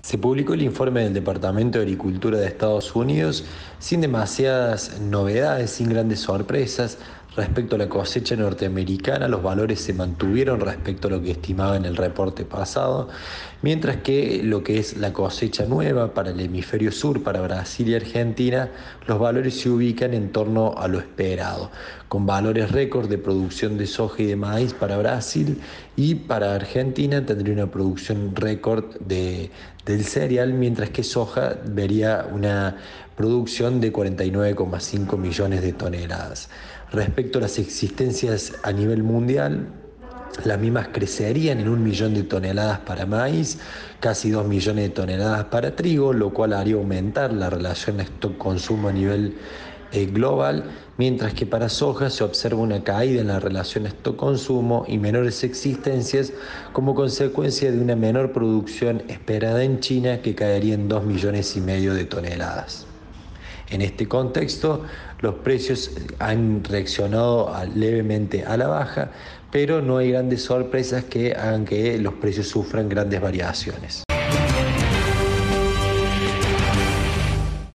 Se publicó el informe del Departamento de Agricultura de Estados Unidos sin demasiadas novedades, sin grandes sorpresas. Respecto a la cosecha norteamericana, los valores se mantuvieron respecto a lo que estimaba en el reporte pasado, mientras que lo que es la cosecha nueva para el hemisferio sur, para Brasil y Argentina, los valores se ubican en torno a lo esperado, con valores récord de producción de soja y de maíz para Brasil, y para Argentina tendría una producción récord del cereal, mientras que soja vería una producción de 49,5 millones de toneladas. Respecto a las existencias a nivel mundial, las mismas crecerían en 1 millón de toneladas para maíz, casi 2 millones de toneladas para trigo, lo cual haría aumentar la relación stock-consumo a nivel global, mientras que para soja se observa una caída en la relación stock-consumo y menores existencias como consecuencia de una menor producción esperada en China, que caería en 2,5 millones de toneladas. En este contexto, los precios han reaccionado levemente a la baja, pero no hay grandes sorpresas que hagan que los precios sufran grandes variaciones.